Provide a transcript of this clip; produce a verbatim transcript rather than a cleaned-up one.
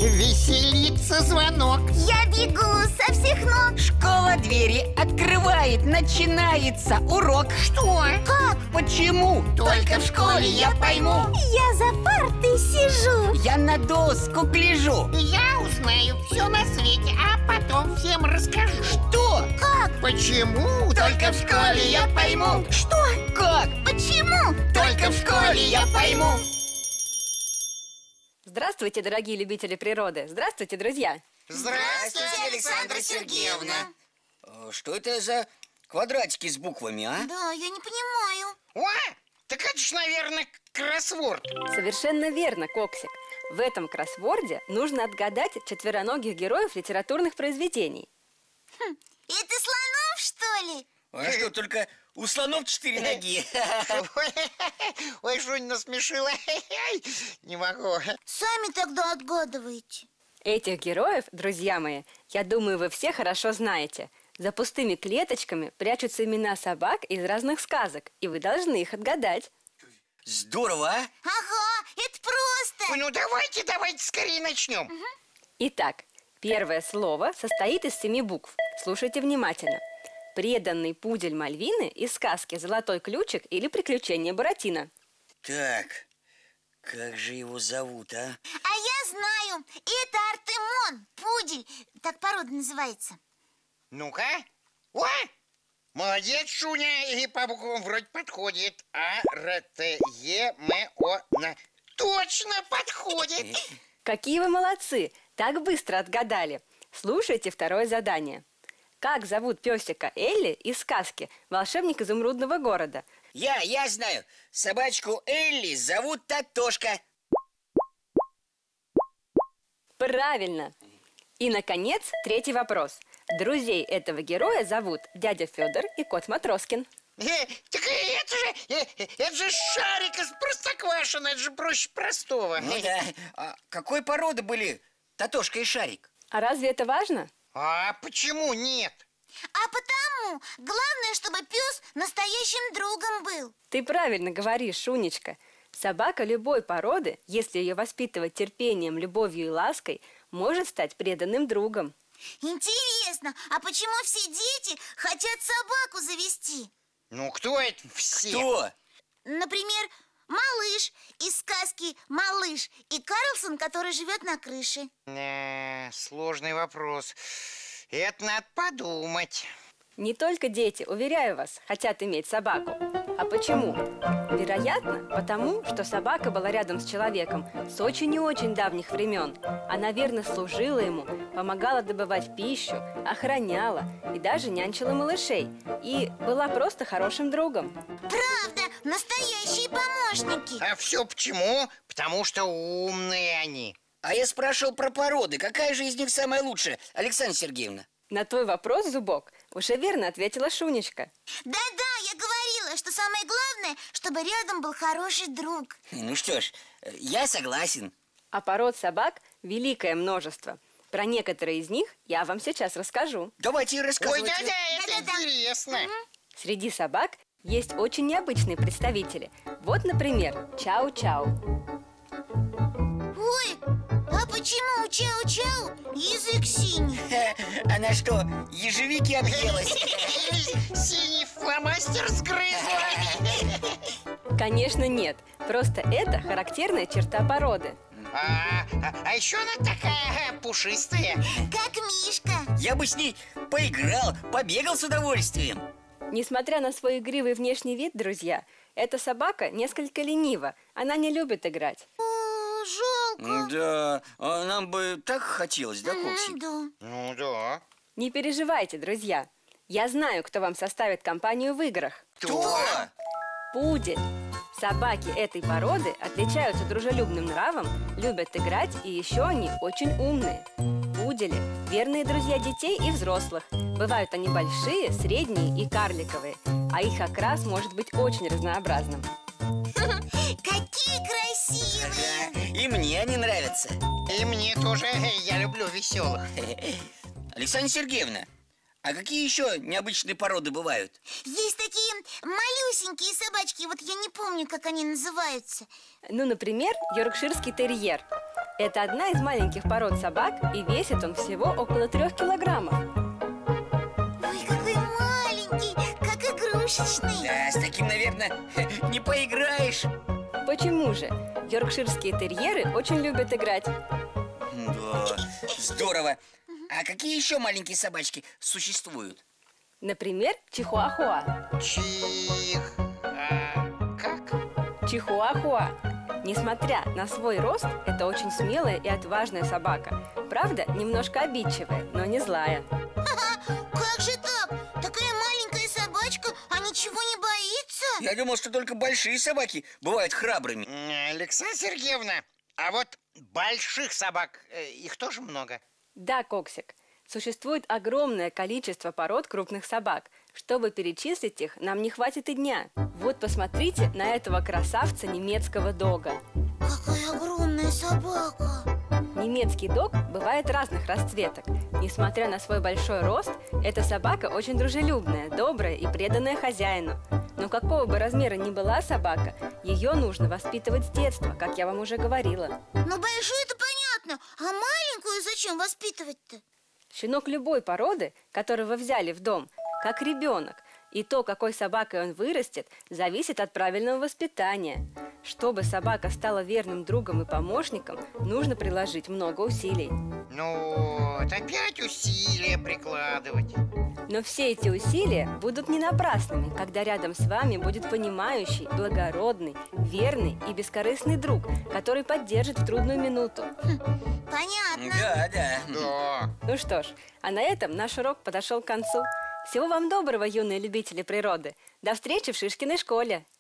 Веселится звонок. Я бегу со всех ног. Школа двери открывает, начинается урок. Что? Как? Почему? Только в школе я пойму. Я за партой сижу. Я на доску гляжу. Я узнаю все на свете, а потом всем расскажу. Что? Как? Почему? Только в школе я пойму. Что? Как? Почему? Только в школе я пойму. Здравствуйте, дорогие любители природы! Здравствуйте, друзья! Здравствуйте, Александра Сергеевна. Что это за квадратики с буквами, а? Да, я не понимаю. О, так это ж, наверное, кроссворд. Совершенно верно, Коксик. В этом кроссворде нужно отгадать четвероногих героев литературных произведений. Хм, это слонов, что ли? А что, только у слонов четыре ноги? Ой, что не насмешила. Не могу. Сами тогда отгадываете. Этих героев, друзья мои, я думаю, вы все хорошо знаете. За пустыми клеточками прячутся имена собак из разных сказок, и вы должны их отгадать. Здорово, а? Ага, это просто. Ой, ну давайте, давайте скорее начнем. Угу. Итак, первое слово состоит из семи букв. Слушайте внимательно. Преданный пудель Мальвины из сказки «Золотой ключик» или «Приключения Буратино». Так, как же его зовут, а? А я знаю, это Артемон, пудель, так порода называется. Ну-ка. О! Молодец, Шуня, и по буквам вроде подходит. А, Р, Т, Е, М, О, Н. Точно подходит. Какие вы молодцы! Так быстро отгадали. Слушайте второе задание. Как зовут песика Элли из сказки «Волшебник изумрудного города»? Я, я знаю. Собачку Элли зовут Татошка. Правильно. И, наконец, третий вопрос. Друзей этого героя зовут дядя Федор и кот Матроскин. Э, так это же, э, это же шарик из Простоквашино, это же проще простого. Ну да. А какой породы были Татошка и Шарик? А разве это важно? А почему нет? А потому, главное, чтобы пес настоящим другом был. Ты правильно говоришь, Шунечка. Собака любой породы, если ее воспитывать терпением, любовью и лаской, может стать преданным другом. Интересно, а почему все дети хотят собаку завести? Ну, кто это все? Кто? Например, малыш из сказки «Малыш» и Карлсон, который живет на крыше. Э, сложный вопрос. Это надо подумать. Не только дети, уверяю вас, хотят иметь собаку. А почему? Вероятно, потому, что собака была рядом с человеком с очень и очень давних времен. Она верно служила ему, помогала добывать пищу, охраняла и даже нянчила малышей. И была просто хорошим другом. Правда, настоящие помощники. А все почему? Потому что умные они. А я спрашивал про породы. Какая же из них самая лучшая, Александра Сергеевна? На твой вопрос, Зубок, уже верно ответила Шунечка. Да-да, я говорила, что самое главное, чтобы рядом был хороший друг. Ну что ж, я согласен. А пород собак великое множество. Про некоторые из них я вам сейчас расскажу. Давайте Ой, рассказывайте. да-да, это Да-да-да. интересно. Угу. Среди собак есть очень необычные представители. Вот, например, Чау-Чау. Ой, а почему у Чау-Чау язык синий? Она что, ежевики объелась? Синий фломастер сгрызла. Конечно, нет. Просто это характерная черта породы. А, а, а еще она такая пушистая. Как Мишка. Я бы с ней поиграл, побегал с удовольствием. Несмотря на свой игривый внешний вид, друзья, эта собака несколько ленива. Она не любит играть. О, жалко. Да, а нам бы так хотелось, да, М, Коксик? Да. Ну да. Не переживайте, друзья. Я знаю, кто вам составит компанию в играх. Кто? Пудель. Собаки этой породы отличаются дружелюбным нравом, любят играть, и еще они очень умные. Пудели – верные друзья детей и взрослых. Бывают они большие, средние и карликовые, а их окрас может быть очень разнообразным. Какие красивые. И мне они нравятся. И мне тоже, я люблю веселых. Александра Сергеевна, а какие еще необычные породы бывают? Есть такие малюсенькие собачки, вот я не помню, как они называются. Ну, например, йоркширский терьер. Это одна из маленьких пород собак, и весит он всего около трех килограммов. Ой, какой маленький, как игрушечный. Да, с таким, наверное, не поиграешь. Почему же? Йоркширские терьеры очень любят играть. Да, здорово. А какие еще маленькие собачки существуют? Например, чихуахуа. Чих... а, как? Чихуахуа. Несмотря на свой рост, это очень смелая и отважная собака. Правда, немножко обидчивая, но не злая. Как же так? Такая маленькая собачка, а ничего не боится? Я думал, что только большие собаки бывают храбрыми. М, Александра Сергеевна, а вот больших собак, э, их тоже много? Да, Коксик, существует огромное количество пород крупных собак. Чтобы перечислить их, нам не хватит и дня. Вот посмотрите на этого красавца немецкого дога. Какая огромная собака. Немецкий дог бывает разных расцветок. Несмотря на свой большой рост, эта собака очень дружелюбная, добрая и преданная хозяину. Но какого бы размера ни была собака, ее нужно воспитывать с детства, как я вам уже говорила. Ну, большую-то понятно, а маленькую зачем воспитывать-то? Щенок любой породы, которого взяли в дом, как ребенок, и то, какой собакой он вырастет, зависит от правильного воспитания. Чтобы собака стала верным другом и помощником, нужно приложить много усилий. Ну, вот опять усилия прикладывать. Но все эти усилия будут не напрасными, когда рядом с вами будет понимающий, благородный, верный и бескорыстный друг, который поддержит в трудную минуту. Понятно. Да, да. Да. Ну что ж, а на этом наш урок подошел к концу. Всего вам доброго, юные любители природы. До встречи в Шишкиной школе.